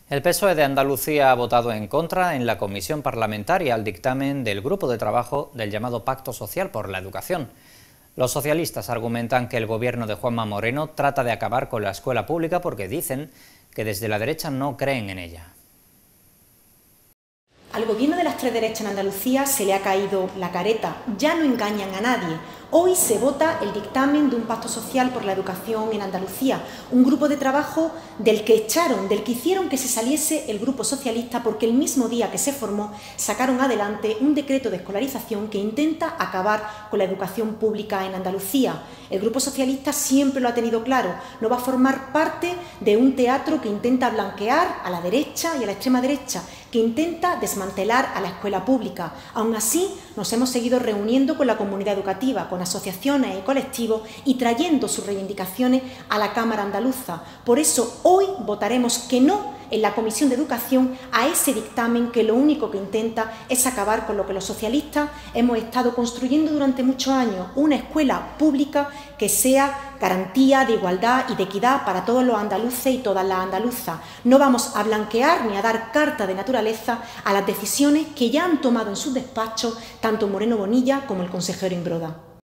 El PSOE de Andalucía ha votado en contra en la comisión parlamentaria al dictamen del grupo de trabajo del llamado Pacto Social por la Educación. Los socialistas argumentan que el gobierno de Juanma Moreno trata de acabar con la escuela pública porque dicen que desde la derecha no creen en ella. Al gobierno de la extrema derecha en Andalucía se le ha caído la careta, ya no engañan a nadie. Hoy se vota el dictamen de un pacto social por la educación en Andalucía, un grupo de trabajo del que echaron, del que hicieron que se saliese el grupo socialista porque el mismo día que se formó sacaron adelante un decreto de escolarización que intenta acabar con la educación pública en Andalucía. El grupo socialista siempre lo ha tenido claro, no va a formar parte de un teatro que intenta blanquear a la derecha y a la extrema derecha, que intenta desmantelar a la escuela pública. Aún así, nos hemos seguido reuniendo con la comunidad educativa, con asociaciones y colectivos y trayendo sus reivindicaciones a la Cámara Andaluza. Por eso, hoy votaremos que no en la Comisión de Educación a ese dictamen que lo único que intenta es acabar con lo que los socialistas hemos estado construyendo durante muchos años, una escuela pública que sea garantía de igualdad y de equidad para todos los andaluces y todas las andaluzas. No vamos a blanquear ni a dar carta de naturaleza a las decisiones que ya han tomado en sus despachos tanto Moreno Bonilla como el consejero Imbroda.